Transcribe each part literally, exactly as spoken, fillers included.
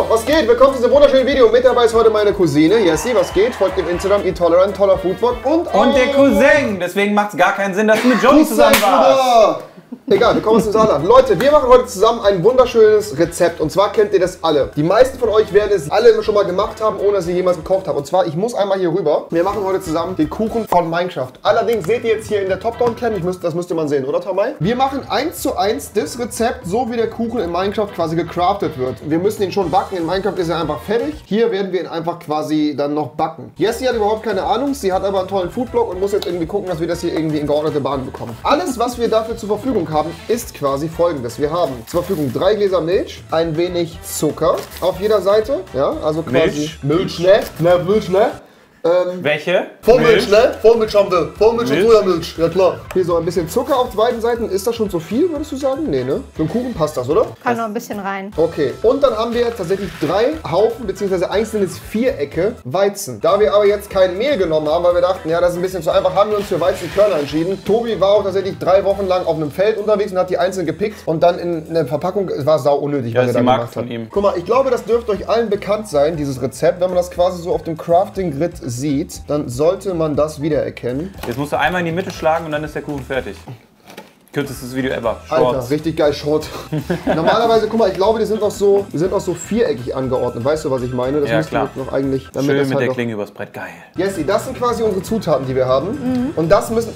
was geht? Willkommen zu diesem wunderschönen Video. Mit dabei ist heute meine Cousine Jessie. Was geht? Folgt dem Instagram Intolerant, toller Foodblog und Und der Cousin. Deswegen macht es gar keinen Sinn, dass du mit Johnny zusammen warst. Egal, wir kommen aus dem Saarland. Leute, wir machen heute zusammen ein wunderschönes Rezept. Und zwar kennt ihr das alle. Die meisten von euch werden es alle schon mal gemacht haben, ohne dass ihr jemals gekocht habt. Und zwar, ich muss einmal hier rüber. Wir machen heute zusammen den Kuchen von Minecraft. Allerdings seht ihr jetzt hier in der Top-Down-Cam, das müsste man sehen, oder Tamay? Wir machen eins zu eins das Rezept, so wie der Kuchen in Minecraft quasi gecraftet wird. Wir müssen ihn schon backen. In Minecraft ist er einfach fertig. Hier werden wir ihn einfach quasi dann noch backen. Jessie hat überhaupt keine Ahnung. Sie hat aber einen tollen Foodblog und muss jetzt irgendwie gucken, dass wir das hier irgendwie in geordnete Bahn bekommen. Alles, was wir dafür zur Verfügung haben, ist quasi folgendes. Wir haben zur Verfügung drei Gläser Milch, ein wenig Zucker auf jeder Seite. Ja, also quasi Milch. Milch, ne? Ne, Milch, ne? Ähm, Welche? Vollmilch, ne? Vollmilch haben wir. Vollmilch und Sojamilch. Ja klar. Hier so ein bisschen Zucker auf beiden Seiten. Ist das schon zu viel, würdest du sagen? Nee, ne? Für einen Kuchen passt das, oder? Kann noch ein bisschen rein. Okay. Und dann haben wir tatsächlich drei Haufen bzw. einzelnes Vierecke Weizen. Da wir aber jetzt kein Mehl genommen haben, weil wir dachten, ja, das ist ein bisschen zu einfach, haben wir uns für Weizenkörner entschieden. Tobi war auch tatsächlich drei Wochen lang auf einem Feld unterwegs und hat die einzeln gepickt und dann in eine Verpackung. Es war sau unnötig, Ja, was ist er die da Marke gemacht von hat. ihm. Guck mal, ich glaube, das dürfte euch allen bekannt sein, dieses Rezept. Wenn man das quasi so auf dem Crafting-Grid sieht, dann sollte man das wiedererkennen. Jetzt musst du einmal in die Mitte schlagen und dann ist der Kuchen fertig. Kürzestes Video ever. Alter, Shorts. richtig geil, Short. Normalerweise, guck mal, ich glaube, die sind auch so, die sind auch so viereckig angeordnet. Weißt du, was ich meine? Das Ja, müsste klar. noch eigentlich. Damit Schön das mit halt der auch- Klinge übers Brett. Geil. Jessie, das sind quasi unsere Zutaten, die wir haben. Mhm. Und das müssen...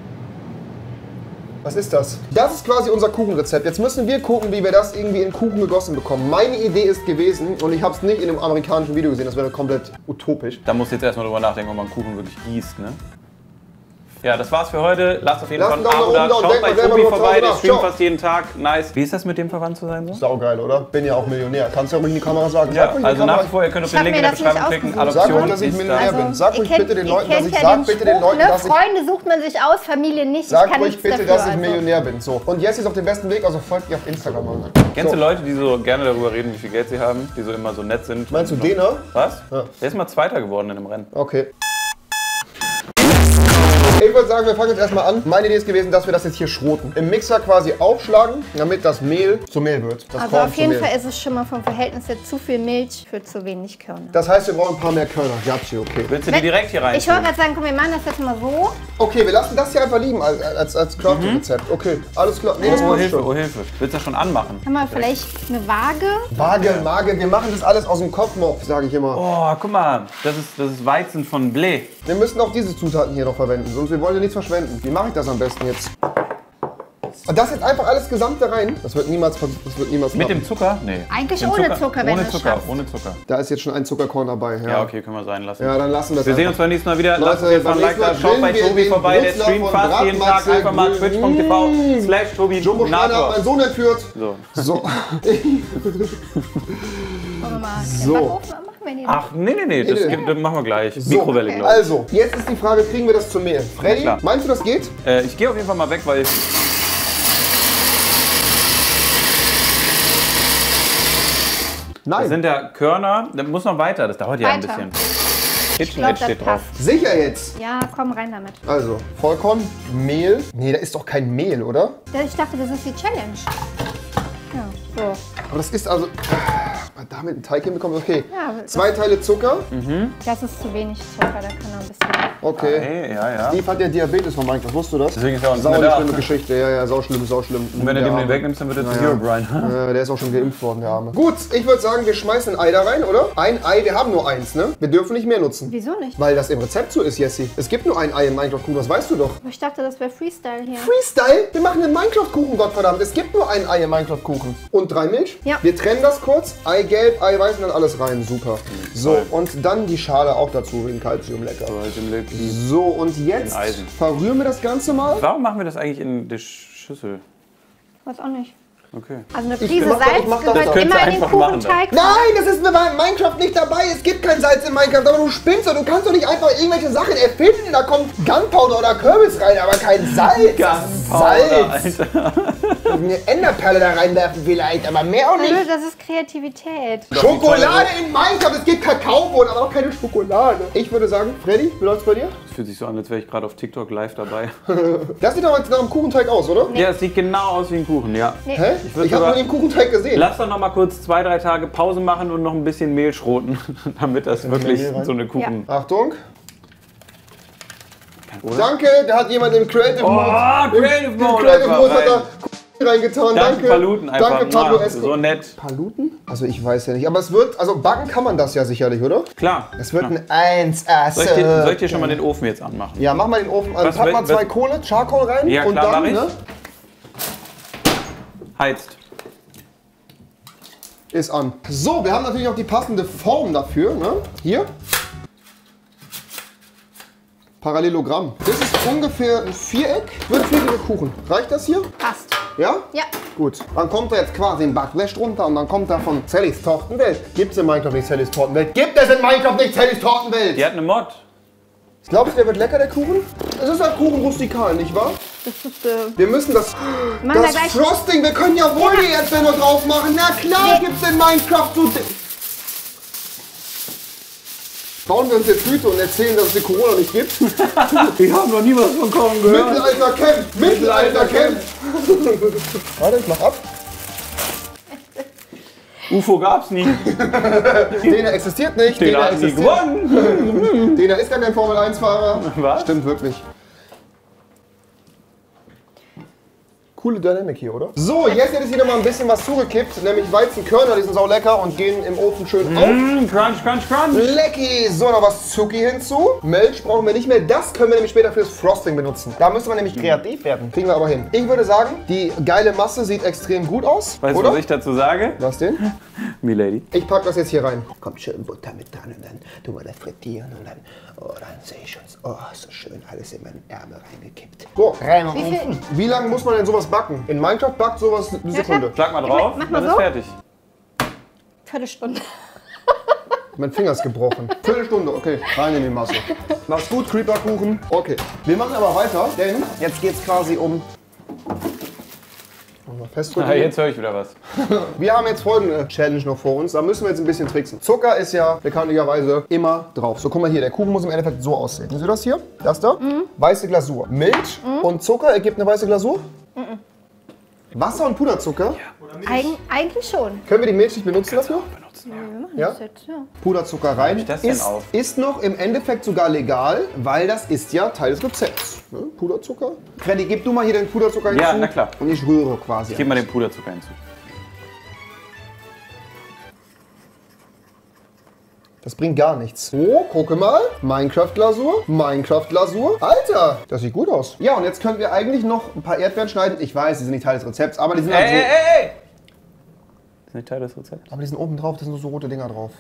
Was ist das? Das ist quasi unser Kuchenrezept. Jetzt müssen wir gucken, wie wir das irgendwie in Kuchen gegossen bekommen. Meine Idee ist gewesen, und ich habe es nicht in einem amerikanischen Video gesehen, das wäre komplett utopisch. Da musst du jetzt erstmal drüber nachdenken, ob man Kuchen wirklich gießt, ne? Ja, das war's für heute. Lasst auf jeden Lasst Fall ein einen Abo Daumen nach da. oben Schaut da und bei denkt mal Tobi selber noch vorbei, drüber der nach. streamt Ciao. fast jeden Tag. Nice. Wie ist das mit dem verwandt zu sein so? Saugeil, oder? Bin ja auch Millionär. Kannst du ja ruhig in die Kamera sagen. Ja, ruhig in die also Kamera. nach wie vor, ihr könnt auf Ich den hab Link in mir der das nicht Beschreibung klicken. ausgesucht. Sag Adoption ruhig, dass ich ist Millionär da. bin. Sag ihr ruhig kennt- bitte den ihr Leuten, dass kennt ich ja sag den bitte den Spruch, Leuten, ne? dass ich Freunde sucht man sich aus, Familie nicht. Ich Sag kann ruhig nichts bitte, dafür, dass ich also. Millionär bin. So. Und Jessie ist auf dem besten Weg, also folgt ihr auf Instagram. Mann. Kennst So. du Leute, die so gerne darüber reden, wie viel Geld sie haben? Die so immer so nett sind? Meinst du Und- den, ne? Was? Ja. Der ist mal Zweiter geworden in dem Rennen. Okay. Ich würde sagen, wir fangen jetzt erstmal an. Meine Idee ist gewesen, dass wir das jetzt hier schroten. Im Mixer quasi aufschlagen, damit das Mehl zu Mehl wird. Das Also Korn auf zu jeden Mehl. Fall ist es schon mal vom Verhältnis her zu viel Milch für zu wenig Körner. Das heißt, wir brauchen ein paar mehr Körner. Japsi, okay. Willst du die direkt hier rein? Ich wollte gerade sagen, komm, wir machen das jetzt mal so. Okay, wir lassen das hier einfach liegen als, als, als Crafting-Rezept. Okay, alles klar. Nee, das Oh passt Hilfe, schon. oh Hilfe. Willst du das schon anmachen? Haben wir vielleicht eine Waage? Waage, Mage, wir machen das alles aus dem Kopfmopf, sage ich immer. Oh, guck mal. Das ist, das ist Weizen von Blé. Wir müssen auch diese Zutaten hier noch verwenden, sonst wir wollen ja nichts verschwenden. Wie mache ich das am besten jetzt? Und das jetzt einfach alles gesamt da rein? Das wird niemals, das wird niemals Mit klappen. dem Zucker? Nee. Eigentlich Den ohne Zucker, wenn ohne du es Zucker, schaffst. ohne Zucker. Da ist jetzt schon ein Zuckerkorn dabei. Ja, Ja, okay, können wir sein lassen. Ja, dann lassen wir es Wir sehen einfach. uns beim nächsten Mal wieder. Leute, Lasst auf jeden Fall ein beim Like da. nächsten Mal Schaut bei grillen wir Tobi den vorbei. Der Brustler streamt von fast jeden Tag. Bratmatze Einfach mal Grill. twitch punkt tv slash Tobi Jumbo Schreiner hat Nator. meinen Sohn entführt. So. So. Wollen wir mal So. den Backofen machen wir den? Ach, nee, nee, nee. Das, Nee, nee. gibt- das machen wir gleich. So. Mikrowelle, glaube ich. Also, jetzt ist die Frage, kriegen wir das zu Mehl? Freddy, klar. meinst du, das geht? Äh, ich gehe auf jeden Fall mal weg, weil ich... Nein. Das sind ja Körner. Das muss noch weiter. Das dauert ja ein Weiter. bisschen. Ich glaube, KitchenAid das steht drauf. passt. Sicher jetzt? Ja, komm rein damit. Also, Vollkorn, Mehl. Nee, da ist doch kein Mehl, oder? Ich dachte, das ist die Challenge. Ja, so. Aber das ist also... Ah, damit einen Teig hinbekommen, okay. Ja, das- Zwei Teile Zucker. Das ist zu wenig Zucker, da kann noch ein bisschen. Okay. Hey, ja, ja. Steve hat ja Diabetes von Minecraft, wusstest du das? Deswegen ist er auch nicht Sau mehr eine da. schlimme Geschichte, ja, ja, sau schlimm, sau schlimm. Und wenn du Der dem den Arme. wegnimmst, dann wird er zu Naja. Hero Brian. Äh, der ist auch schon geimpft worden, der Arme. Gut, ich würde sagen, wir schmeißen ein Ei da rein, oder? Ein Ei, wir haben nur eins, ne? Wir dürfen nicht mehr nutzen. Wieso nicht? Weil das im Rezept so ist, Jessie. Es gibt nur ein Ei im Minecraft-Kuchen, das weißt du doch. Aber ich dachte, das wäre Freestyle hier. Freestyle? Wir machen einen Minecraft-Kuchen, Gottverdammt. Es gibt nur ein Ei im Minecraft-Kuchen. Und drei Milch? Ja. Wir trennen das kurz. Eigelb, Eiweiß und dann alles rein. Super. So, und dann die Schale auch dazu, wegen Calcium. Lecker. So, und jetzt Eisen. verrühren wir das Ganze mal. Warum machen wir das eigentlich in der Schüssel? Weiß auch nicht. Okay. Also eine Ich Prise mach das- ich Salz mach das gehört doch. immer in den Könntest du einfach machen, Kuchenteig. Nein, das ist in Minecraft nicht dabei. Es gibt kein Salz in Minecraft. Aber du spinnst doch. Du kannst doch nicht einfach irgendwelche Sachen erfinden. Da kommt Gunpowder oder Kürbis rein, aber kein Salz. Salz. Eine Enderperle da reinwerfen vielleicht, aber mehr auch Nö, nicht. das ist Kreativität. Schokolade in Minecraft. Es gibt Kakaobohnen, aber auch keine Schokolade. Ich würde sagen, Freddy, wie läuft's bei dir? fühlt sich so an, als wäre ich gerade auf TikTok live dabei. Das sieht doch jetzt nach einem Kuchenteig aus, oder? Ja, es sieht genau aus wie ein Kuchen, ja. Nee. Hä? Ich Ich, würd ich habe sogar- noch den Kuchenteig gesehen. Lass doch noch mal kurz zwei, drei Tage Pause machen und noch ein bisschen Mehl schroten, damit das wirklich Mehl rein? so eine Kuchen... Achtung. Oder? Danke, da hat jemand im Creative Oh, Mode. Creative Im Mode Creative einfach Mode hat rein. er Kuchen reingetan. Danke, Danke. Paluten einfach. Danke, Pablo Mua, Esco. so nett. Paluten? Also ich weiß ja nicht. Aber es wird, also backen kann man das ja sicherlich, oder? Klar. Es wird klar. ein eins A. Soll ich, dir, soll ich dir schon mal den Ofen jetzt anmachen? Ja, mach mal den Ofen an. Was Pack will- mal zwei was- Kohle, Charcoal rein Ja, und klar, dann, mach ich. ne? Heizt. Ist an. So, wir haben natürlich auch die passende Form dafür, ne? Hier. Parallelogramm. Das ist ungefähr ein Viereck. Wird viereckige Kuchen. Reicht das hier? Passt. Ja? Ja. Gut. Dann kommt da jetzt quasi ein Backblech runter und dann kommt da von Sallys Tortenwelt. Gibt es in Minecraft nicht Sallys Tortenwelt? Gibt es in Minecraft nicht Sallys Tortenwelt? Die hat eine Mod. Glaubst du, der wird lecker, der Kuchen? Es ist ein Kuchen rustikal, nicht wahr? Das ist, äh, Wir müssen das, Machen wir das gleich. Frosting, wir können ja wohl die Erdbeeren noch drauf machen. Na klar, Nee. gibt's in Minecraft so... Bauen wir uns jetzt Hüte und erzählen, dass es die Corona nicht gibt. Wir haben noch nie was von Kochen Mittelalter kämpft! Mittelalter kämpft! Warte, ich mach ab. U F O gab's nie. Dena existiert nicht. Den Dena hat nie existiert. gewonnen. Dena ist gar kein Formel eins Fahrer. Was? Stimmt wirklich. Coole Dynamik hier, oder? So, jetzt hätte ich hier noch mal ein bisschen was zugekippt, nämlich Weizenkörner, die sind sau lecker und gehen im Ofen schön auf. Mm, crunch, crunch, crunch. Lecky! So, noch was Zucki hinzu. Milch brauchen wir nicht mehr. Das können wir nämlich später fürs Frosting benutzen. Da müssen wir nämlich kreativ werden. Kriegen wir aber hin. Ich würde sagen, die geile Masse sieht extrem gut aus. Weißt du, oder? was ich dazu sage? Was denn? Milady. Ich pack das jetzt hier rein. Kommt schön Butter mit dran und dann tun wir das frittieren und dann, oh, dann sehe ich schon, oh, so schön alles in meinen Ärmel reingekippt. So, rein in den Wie viel- Ofen. Wie lange muss man denn sowas backen? In Minecraft backt sowas eine Sekunde. Schlag mal drauf, Mach mal dann ist so. fertig. Viertelstunde. Mein Finger ist gebrochen. Viertelstunde, okay. Rein in die Masse. Mach's gut, Creeperkuchen. Okay. Wir machen aber weiter, denn jetzt geht's quasi um... Mal festdrücken. Ah, jetzt höre ich wieder was. Wir haben jetzt folgende Challenge noch vor uns. Da müssen wir jetzt ein bisschen tricksen. Zucker ist ja bekanntlicherweise immer drauf. So, guck mal hier. Der Kuchen muss im Endeffekt so aussehen. Siehst du das hier? Das da? Weiße Glasur. Milch und Zucker ergibt eine weiße Glasur? Wasser und Puderzucker? Eig eigentlich schon. Können wir die Milch nicht benutzen dafür? Wir machen Ja? das jetzt, ja. Puderzucker rein. ich das denn ist, auf? ist noch im Endeffekt sogar legal, weil das ist ja Teil des Rezepts. Ne? Puderzucker. Freddy, gib du mal hier den Puderzucker hinzu. Ja, na klar. Und ich rühre quasi. Gib mal den Puderzucker hinzu. Das bringt gar nichts. Oh, gucke mal. Minecraft-Glasur. Minecraft-Glasur. Alter, das sieht gut aus. Ja, und jetzt können wir eigentlich noch ein paar Erdbeeren schneiden. Ich weiß, die sind nicht Teil des Rezepts, aber die sind halt Ey, so... ey, ey, ey! Das ist nicht Teil des Rezepts. Aber die sind oben drauf, da sind so rote Dinger drauf.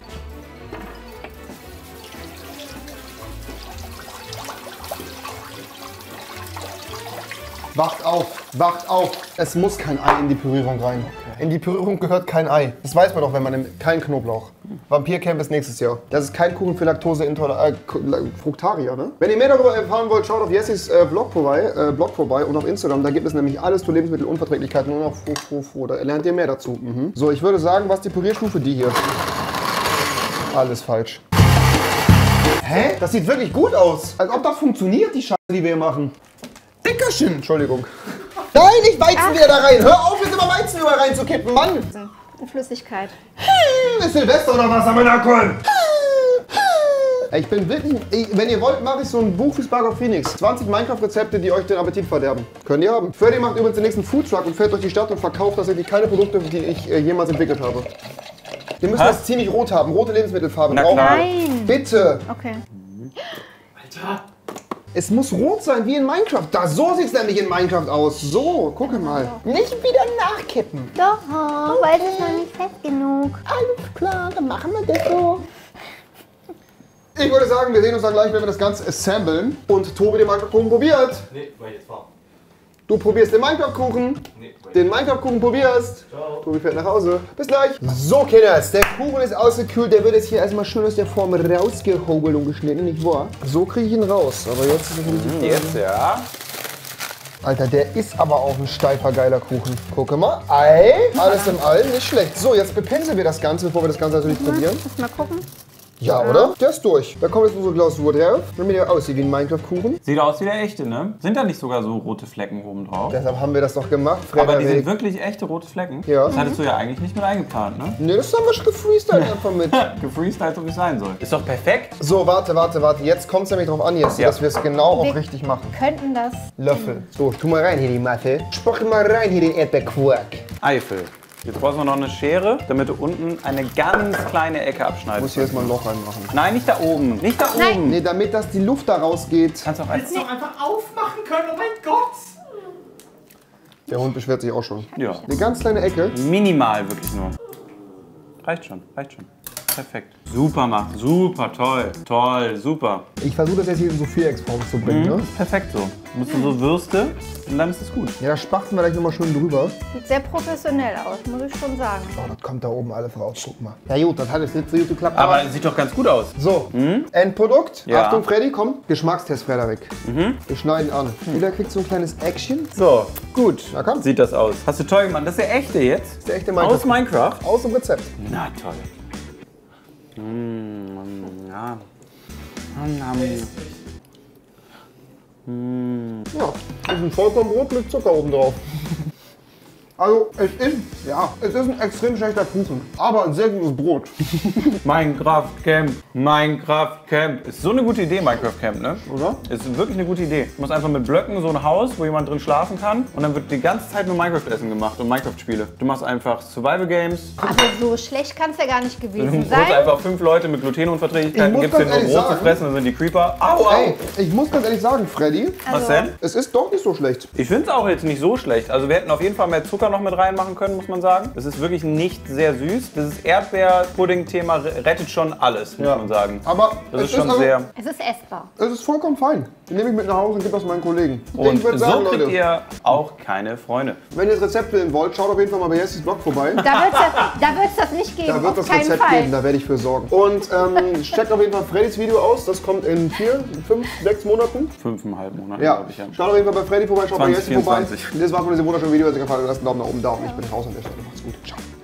Wacht auf, wacht auf. Es muss kein Ei in die Pürierung rein. In die Pürierung gehört kein Ei. Das weiß man doch, wenn man nimmt. Kein Knoblauch. Vampircamp ist nächstes Jahr. Das ist kein Kuchen für Laktoseintolerant, äh, Fruktarier, ne? Wenn ihr mehr darüber erfahren wollt, schaut auf Jessis äh, Blog, vorbei, äh, Blog vorbei und auf Instagram. Da gibt es nämlich alles zu Lebensmittelunverträglichkeiten und auf Fu, Fu, Fu. Da lernt ihr mehr dazu. Mhm. So, ich würde sagen, was ist die Pürierstufe? Die hier. Alles falsch. Hä? Das sieht wirklich gut aus. Als ob das funktioniert, die Scheiße, die wir hier machen. Dickerchen. Entschuldigung. Nein, nicht Weizenbier da rein. Hör auf, jetzt immer Weizenbier reinzukippen, Mann. In Flüssigkeit. Hm, ist Silvester oder was am Nacken? Ich bin wirklich, ich, wenn ihr wollt, mache ich so ein Buch für Spark of Phoenix. zwanzig Minecraft-Rezepte, die euch den Appetit verderben. Könnt ihr haben. Freddy macht übrigens den nächsten Foodtruck und fährt durch die Stadt und verkauft tatsächlich keine Produkte, die ich äh, jemals entwickelt habe. Wir müssen Hä? das ziemlich rot haben, rote Lebensmittelfarbe. Na brauchen klar. wir. Nein. Bitte. Okay. Es muss rot sein, wie in Minecraft. Da, so sieht es nämlich in Minecraft aus. So, gucke mal. Nicht wieder nachkippen. Doch, weil es ist noch nicht fest genug. Alles klar, dann machen wir das so. Ich würde sagen, wir sehen uns dann gleich, wenn wir das Ganze assemblen und Tobi den Minecraft-Kuchen probiert. Nee, weil ich jetzt war. Du probierst den Minecraft-Kuchen. Nee, weil Den Minecraft-Kuchen probierst. Ciao. Tobi fährt nach Hause. Bis gleich. So, Kinders, der Kuchen ist ausgekühlt. Der wird jetzt hier erstmal schön aus der Form rausgehobelt und geschnitten, nicht wahr? So kriege ich ihn raus. Aber jetzt ist natürlich die Frage. Jetzt, ja. Alter, der ist aber auch ein steifer, geiler Kuchen. Gucke mal. Ei, alles im Allen, nicht schlecht. So, jetzt bepinseln wir das Ganze, bevor wir das Ganze natürlich probieren. Lass mal gucken. Ja, oder? Der ist durch. Da kommt jetzt unsere Glasur drauf, damit der aussieht wie ein Minecraft-Kuchen. Sieht aus wie der echte, ne? Sind da nicht sogar so rote Flecken oben drauf? Deshalb haben wir das doch gemacht, Aber die Frederik. sind wirklich echte rote Flecken? Ja. Das hattest du ja eigentlich nicht mit eingeplant, ne? Ne, das haben wir schon gefreestylt einfach mit. Gefreestylt, so wie es sein soll. Ist doch perfekt. So, warte, warte, warte. Jetzt kommt es nämlich drauf an, jetzt, Ja. dass wir es genau auch Wir richtig machen. könnten das. Löffel. So, tu mal rein hier die Masse. Spuck mal rein hier den Erdbeerquark. Eifel. Jetzt brauchen wir noch eine Schere, damit du unten eine ganz kleine Ecke Ich abschneiden muss hier erstmal ein Loch reinmachen. Nein, nicht da oben. Nicht da Nein. oben. Ne, damit das die Luft da rausgeht. Kannst du auch als... Hättest du doch einfach aufmachen können, oh mein Gott! Der Hund beschwert sich auch schon. Ja. Eine ganz kleine Ecke. Minimal wirklich nur. Reicht schon, reicht schon. Perfekt. Super macht, super, toll, toll, super. Ich versuche das jetzt hier in so Vierecksform zu bringen, ne? Perfekt so. Musst du so Würste und dann ist es gut. Ja, da spachteln wir gleich nochmal schön drüber. Sieht sehr professionell aus, muss ich schon sagen. Oh, das kommt da oben alles raus. Guck mal. Ja gut, das hat jetzt nicht so gut geklappt. Aber es sieht doch ganz gut aus. So, Endprodukt. Ja. Achtung, Freddy, komm. Geschmackstest, Frederik. Wir schneiden an. Jeder kriegt so ein kleines Action. So, gut. Na komm. Sieht das aus. Hast du toll gemacht. Das ist der echte jetzt? ist der echte Aus Minecraft. Minecraft? Aus dem Rezept. Na toll. Mmh, ja. Ja, das ist ein Vollkornbrot mit Zucker oben drauf. Also, es ist, ja, es ist ein extrem schlechter Kuchen, aber ein sehr gutes Brot. Minecraft Camp, Minecraft Camp. Ist so eine gute Idee, Minecraft Camp, ne? Oder? Ist wirklich eine gute Idee. Du musst einfach mit Blöcken so ein Haus, wo jemand drin schlafen kann und dann wird die ganze Zeit nur Minecraft-Essen gemacht und Minecraft-Spiele. Du machst einfach Survival-Games. Aber so schlecht kann es ja gar nicht Du gewesen holst sein. einfach fünf Leute mit Glutenunverträglichkeiten, Ich muss gibst denen ganz nur ehrlich Brot zu sagen- fressen, dann sind die Creeper. Au, au! Ey, ich muss ganz ehrlich sagen, Freddy, Was denn? es ist doch nicht so schlecht. Ich finde es auch jetzt nicht so schlecht. Also wir hätten auf jeden Fall mehr Zucker noch mit reinmachen können, muss man sagen. Es ist wirklich nicht sehr süß. Dieses Erdbeer-Pudding-Thema rettet schon alles, muss Ja. man sagen. Aber Das es ist schon also, sehr... Es ist essbar. es ist vollkommen fein. Den nehme ich mit nach Hause und gebe das meinen Kollegen. Und ich würde so sagen, kriegt Leute, ihr auch keine Freunde. wenn ihr das Rezept wählen wollt, schaut auf jeden Fall mal bei Jessis Blog vorbei. Da wird es da wird's das nicht geben, Da wird auf das keinen Rezept Fall. geben, da werde ich für sorgen. Und ähm, checkt auf jeden Fall Freddys Video aus. Das kommt in vier, fünf, sechs Monaten. Fünfeinhalb Monate, Ja, glaube ich. Ja. schaut auf jeden Fall bei Freddy vorbei, schaut bei zwanzig Jessie vorbei. vierundzwanzig. Das war von diesem wunderschönen Video. Wenn es euch gefallen hat, lasst einen Daumen nach oben da und ich bin raus an der Stelle. Macht's gut. Ciao.